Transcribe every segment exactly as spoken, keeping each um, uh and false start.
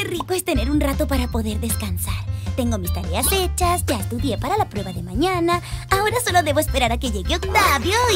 rico es tener un rato para poder descansar. Tengo mis tareas hechas, ya estudié para la prueba de mañana. Ahora solo debo esperar a que llegue Octavio y...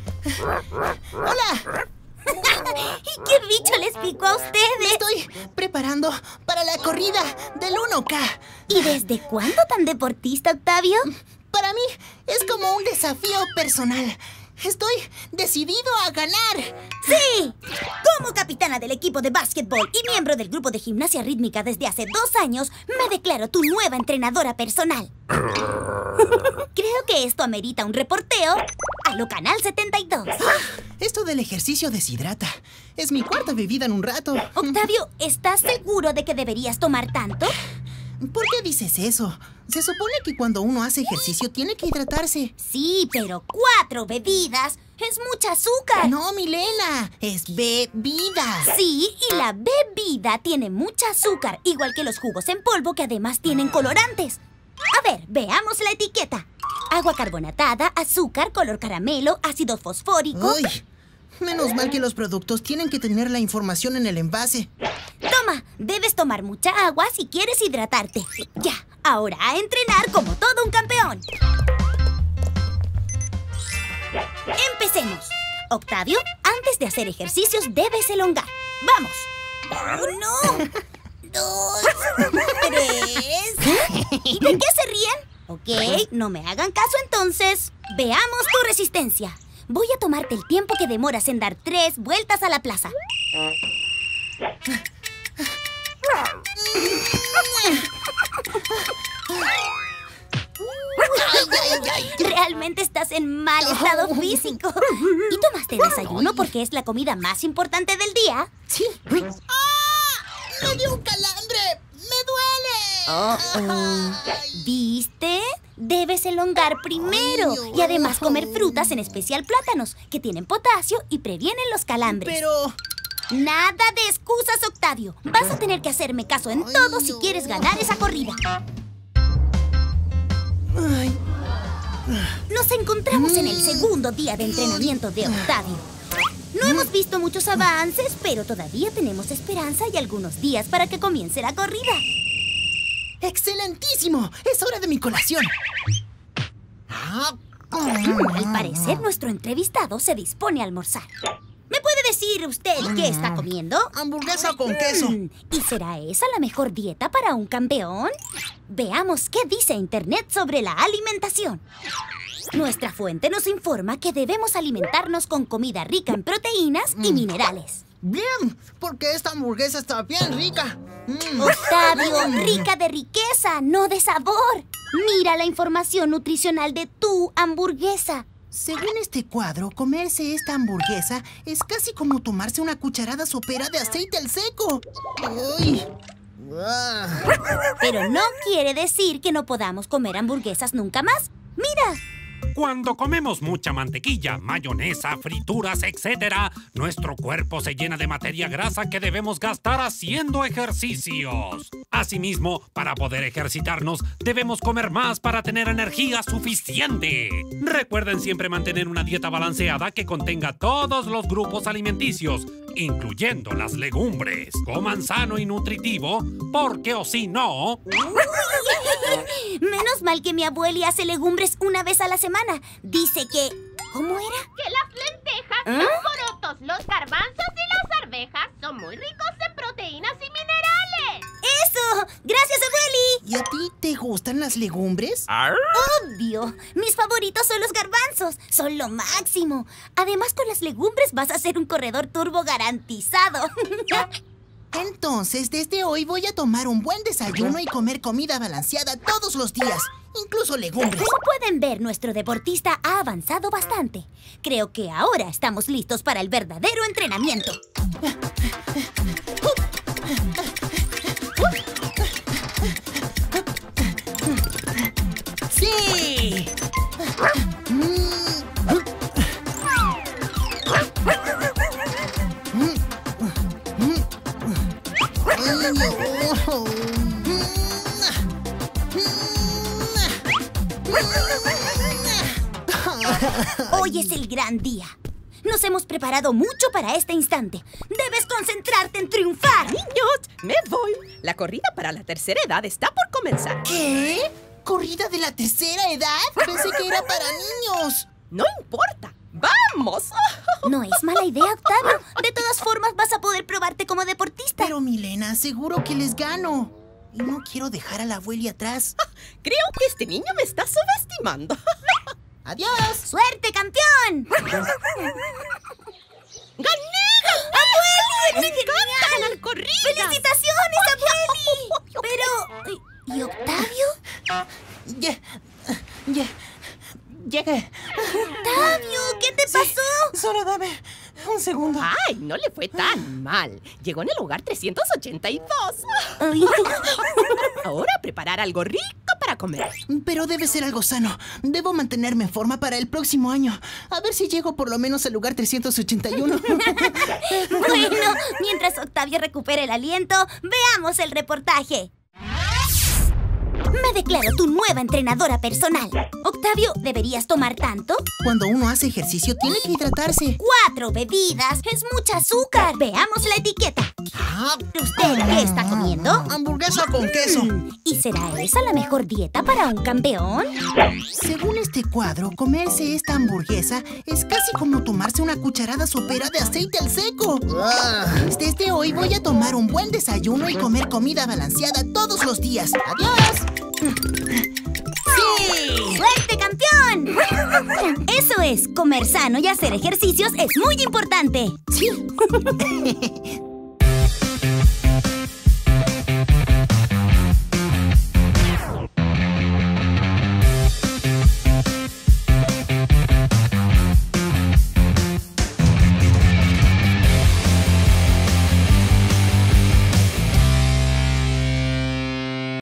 ¡Hola! ¿Y qué bicho les picó a ustedes? Me estoy preparando para la corrida del uno K. ¿Y desde cuándo tan deportista, Octavio? Para mí es como un desafío personal. Estoy decidido a ganar. ¡Sí! Como capitana del equipo de básquetbol y miembro del grupo de gimnasia rítmica desde hace dos años, me declaro tu nueva entrenadora personal. Creo que esto amerita un reporteo a lo Canal setenta y dos. Esto del ejercicio deshidrata. Es mi cuarta bebida en un rato. Octavio, ¿estás seguro de que deberías tomar tanto? ¿Por qué dices eso? Se supone que cuando uno hace ejercicio tiene que hidratarse. Sí, pero cuatro bebidas es mucha azúcar. No, Milena, es bebida. Sí, y la bebida tiene mucha azúcar, igual que los jugos en polvo que además tienen colorantes. A ver, veamos la etiqueta. Agua carbonatada, azúcar, color caramelo, ácido fosfórico. Uy, menos mal que los productos tienen que tener la información en el envase. Toma, debes tomar mucha agua si quieres hidratarte. Ya, ahora a entrenar como todo un campeón. Empecemos. Octavio, antes de hacer ejercicios debes elongar. ¡Vamos! ¡Uno! ¡Dos! ¡Tres! ¿De qué se ríen? Ok, no me hagan caso entonces. Veamos tu resistencia. Voy a tomarte el tiempo que demoras en dar tres vueltas a la plaza. Realmente estás en mal estado físico. ¿Y tomaste desayuno porque es la comida más importante del día? Sí. ¡Ah! ¡Me dio un calambre! ¡Me duele! Oh, oh. ¿Viste? Debes elongar primero. Y además comer frutas, en especial plátanos, que tienen potasio y previenen los calambres. Pero... Nada de excusas, Octavio. Vas a tener que hacerme caso en todo si quieres ganar esa corrida. Ay. Nos encontramos en el segundo día de entrenamiento de Octavio. No hemos visto muchos avances, pero todavía tenemos esperanza y algunos días para que comience la corrida. ¡Excelentísimo! ¡Es hora de mi colación! Al parecer, nuestro entrevistado se dispone a almorzar. ¿Me puede decir usted qué está comiendo? Hamburguesa con queso. ¿Y será esa la mejor dieta para un campeón? Veamos qué dice Internet sobre la alimentación. Nuestra fuente nos informa que debemos alimentarnos con comida rica en proteínas y minerales. Bien, porque esta hamburguesa está bien rica. Mm. Octavio, rica de riqueza, no de sabor. Mira la información nutricional de tu hamburguesa. Según este cuadro, comerse esta hamburguesa es casi como tomarse una cucharada sopera de aceite al seco. ¡Uy! Pero no quiere decir que no podamos comer hamburguesas nunca más. ¡Mira! Cuando comemos mucha mantequilla, mayonesa, frituras, etcétera, nuestro cuerpo se llena de materia grasa que debemos gastar haciendo ejercicios. Asimismo, para poder ejercitarnos, debemos comer más para tener energía suficiente. Recuerden siempre mantener una dieta balanceada que contenga todos los grupos alimenticios, incluyendo las legumbres. Coman sano y nutritivo, porque o si no... Menos mal que mi abuela hace legumbres una vez a la semana. Dice que... ¿Cómo era? Que las lentejas, ¿Ah? los porotos, los garbanzos y las arvejas son muy ricos en proteínas y minerales. ¡Eso! ¡Gracias, abueli! ¿Y a ti te gustan las legumbres? Obvio. Mis favoritos son los garbanzos. Son lo máximo. Además, con las legumbres vas a ser un corredor turbo garantizado. Entonces, desde hoy voy a tomar un buen desayuno y comer comida balanceada todos los días, incluso legumbres. Como pueden ver, nuestro deportista ha avanzado bastante. Creo que ahora estamos listos para el verdadero entrenamiento. ¡Sí! Hoy es el gran día. Nos hemos preparado mucho para este instante. ¡Debes concentrarte en triunfar. Niños, me voy. La corrida para la tercera edad está por comenzar. ¿Qué? ¿Corrida de la tercera edad? Pensé que era para niños. No importa. ¡Vamos! No es mala idea, Octavio. De todas formas, vas a poder probarte como deportista. Pero, Milena, seguro que les gano. Y no quiero dejar a la abuela atrás. Creo que este niño me está subestimando. ¡Adiós! ¡Suerte, campeón! ¡Gané! ¡Abueli! ¡Me encanta ganar corridas! ¡Felicitaciones, abueli! Pero... ¿y Octavio? Ya... ya... llegué. ¡Octavio! ¿Qué te pasó? Solo dame un segundo. ¡Ay, no le fue tan mal! Llegó en el lugar trescientos ochenta y dos. Ay. Ahora preparar algo rico para comer. Pero debe ser algo sano. Debo mantenerme en forma para el próximo año. A ver si llego por lo menos al lugar trescientos ochenta y uno. Bueno, mientras Octavio recupera el aliento, veamos el reportaje. Me declaro tu nueva entrenadora personal. Octavio, ¿deberías tomar tanto? Cuando uno hace ejercicio, tiene que hidratarse. Cuatro bebidas. Es mucha azúcar. Veamos la etiqueta. ¿Usted qué está comiendo? Hamburguesa con queso. ¿Y será esa la mejor dieta para un campeón? Según este cuadro, comerse esta hamburguesa es casi como tomarse una cucharada sopera de aceite al seco. Desde hoy voy a tomar un buen desayuno y comer comida balanceada todos los días. ¡Adiós! ¡Sí! ¡Suerte, campeón! Eso es, comer sano y hacer ejercicios es muy importante. Sí.